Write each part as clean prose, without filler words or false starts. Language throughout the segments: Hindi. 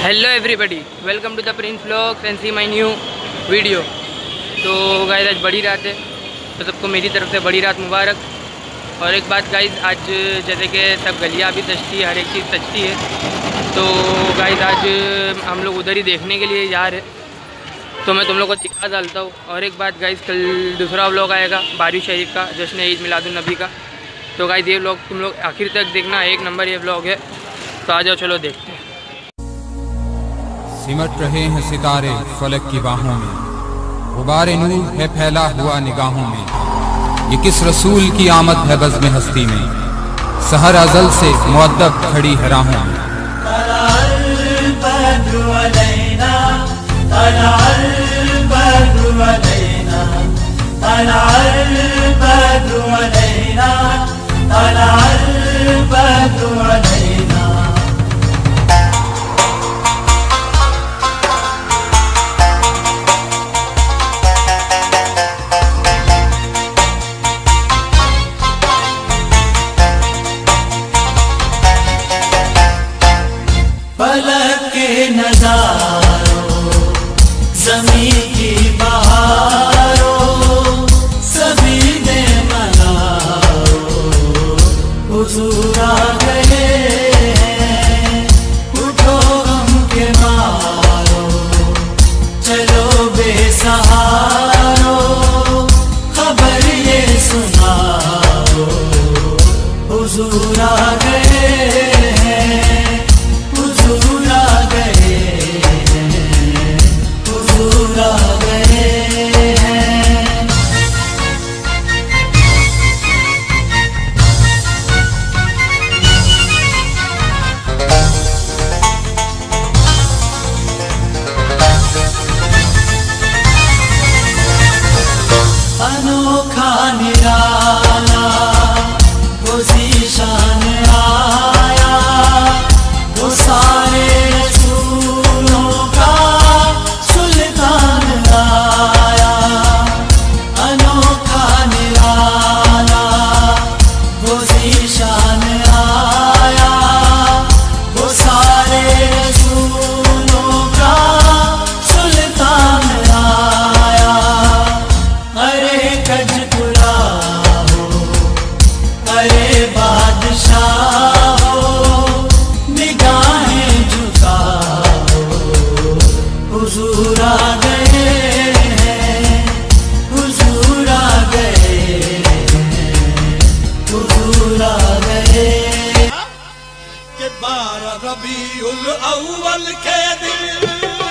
Hello everybody, welcome to the Prince vlogs and see my new video. तो गाइस आज बड़ी रात है, तो सबको मेरी तरफ से बड़ी रात मुबारक। और एक बात गाइस, आज जैसे कि सब गलियाँ भी सजती है, हर एक चीज़ सजती है, तो गाइस आज हम लोग उधर ही देखने के लिए जा रहे, तो मैं तुम लोग को दिखा डालता हूँ। और एक बात गाइस, कल दूसरा व्लॉग आएगा बारी शरीफ का, जश्न ईद मिलादुन्नबी का। तो गाइस ये व्लॉग तुम लोग आखिर तक देखना, एक नंबर ये व्लॉग है। तो आ जाओ, चलो देखते हैं। सिमट रहे हैं सितारे फलक की बाहों में, गुबारे नूर है फैला हुआ निगाहों में। ये किस रसूल की आमद है बज़्म हस्ती में, सहर अज़ल से मुअद्दब खड़ी है राहों में। फलक के नज़ारों, ज़मीं की बहारों, सभी ने मनाओ, हुज़ूर आ गए हैं। उठो गम के मारो, चलो बेसहारो, खबर ये सुनाओ, हुज़ूर आ गए। अनोखा निराला वो ज़ीशान आया, वो सारे रसूलों का सुल्तान आया। अनोखा निराला वो ज़ीशान आया, वो सारे रसूलों का सुल्तान आया। अरे कजपुरा हो, अरे बादशाह हो, निगाहें झुकाओ, हुज़ूर आ गए हैं, हुज़ूर आ गए हैं, हुज़ूर आ गए। के 12 रबीउल अव्वल के दिन,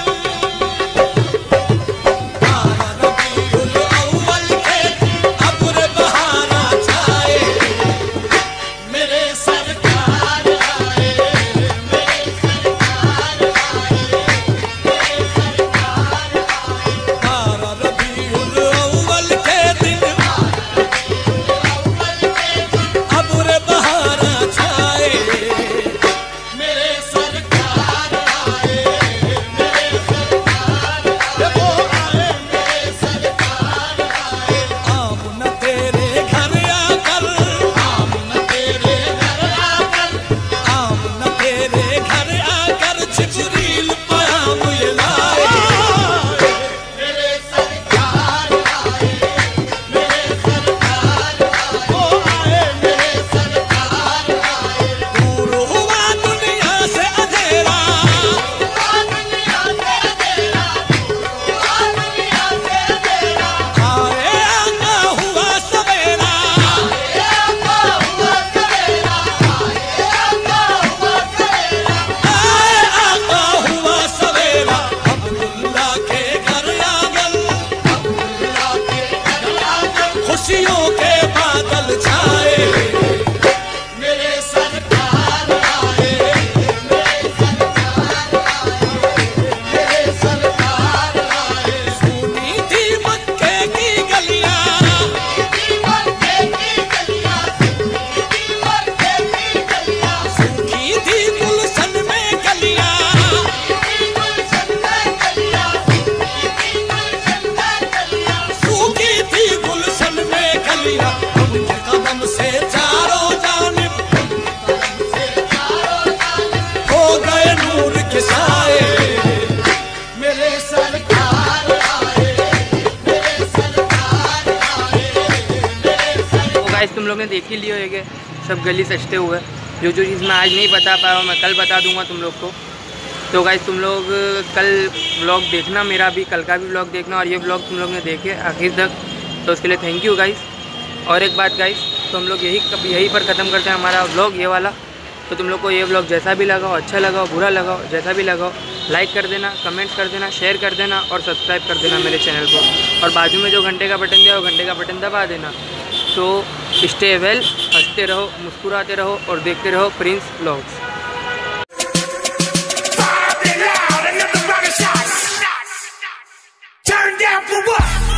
खुशियों के बादल छाए, मेरे सरकार आए, मेरे सरकार आए, मेरे सरकार आए। सुनी थी मक्के की गलियां, मक्के की गलियां, मक्के की गलियां, सूखी थी गुलशन में गलियां, गुलशन में गलियां, गुलशन में गलियां, सूखी थी गुलशन में गलियां। उनके कदम से चारों जानिब हो गए नूर के साए, मेरे सरकार आए, मेरे सरकार आए, मेरे सरकार। तो गाइस तुम लोग ने देख ही लियो है सब गली सजते हुए, जो चीज़ मैं आज नहीं बता पाया मैं कल बता दूंगा तुम लोग को। तो गाइस तुम लोग कल व्लॉग देखना, मेरा भी कल का भी व्लॉग देखना, और ये व्लॉग तुम लोग ने देखे आखिर तक, तो उसके लिए थैंक यू गाइस। और एक बात गाइस, तो हम लोग यहीं पर ख़त्म करते हैं हमारा व्लॉग ये वाला। तो तुम लोग को ये व्लॉग जैसा भी लगा हो, अच्छा लगा हो, बुरा लगा हो, जैसा भी लगा हो, लाइक कर देना, कमेंट कर देना, शेयर कर देना और सब्सक्राइब कर देना मेरे चैनल को। और बाजू में जो घंटे का बटन दिया वो घंटे का बटन दबा देना। तो स्टे वेल, हंसते रहो, मुस्कुराते रहो और देखते रहो Prince vlogs. Turn down for what?